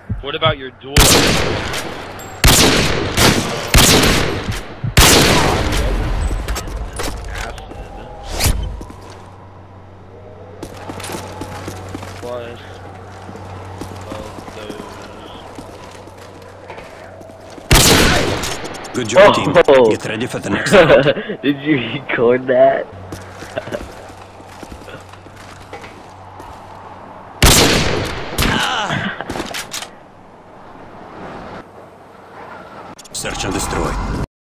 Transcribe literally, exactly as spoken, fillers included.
What about your door? Plus of those. Good job, team. Oh. Get ready for the next round. Did you record that? Search and destroy.